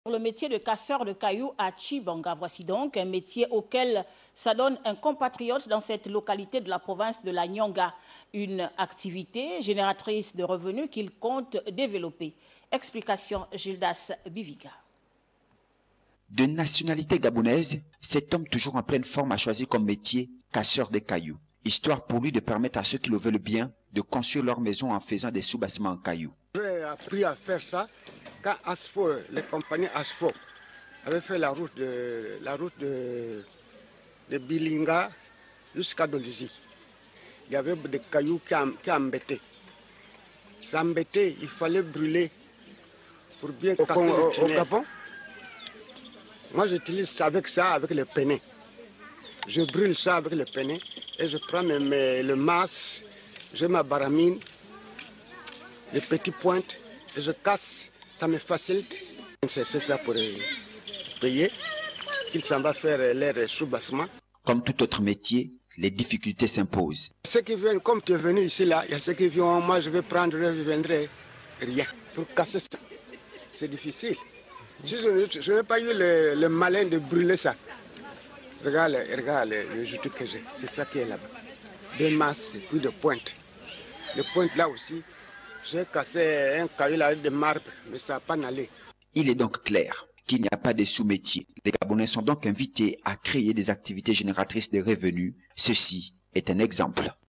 Le métier de casseur de cailloux à Tchibanga. Voici donc un métier auquel s'adonne un compatriote dans cette localité de la province de la Nyanga. Une activité génératrice de revenus qu'il compte développer. Explication Gildas Biviga. De nationalité gabonaise, cet homme toujours en pleine forme a choisi comme métier casseur de cailloux. Histoire pour lui de permettre à ceux qui le veulent bien de construire leur maison en faisant des sous-bassements en cailloux. J'ai appris à faire ça quand Asfo, les compagnies Asfo avaient fait la route de Bilinga jusqu'à Dolizy. Il y avait des cailloux qui embêtaient. Ça embêtait, il fallait brûler pour bien casser le tunnel. Au Gabon, moi j'utilise ça avec le peiné. Je brûle ça avec le peiné et je prends le masque, j'ai ma baramine, les petites pointes et je casse, ça me facilite. C'est ça pour payer, qu'il s'en va faire leur sous-bassement. Comme tout autre métier, les difficultés s'imposent. Ceux qui viennent, comme tu es venu ici, là, il y a ceux qui viennent, moi je vais prendre, je vendrai rien. Pour casser ça, c'est difficile. Si je n'ai pas eu le malin de brûler ça, regarde le joutu que j'ai, c'est ça qui est là-bas. Des masses et puis de pointes. Les pointes là aussi, j'ai cassé un caillou là de marbre, mais ça n'a pas allé. Il est donc clair qu'il n'y a pas de sous-métiers. Les Gabonais sont donc invités à créer des activités génératrices de revenus. Ceci est un exemple.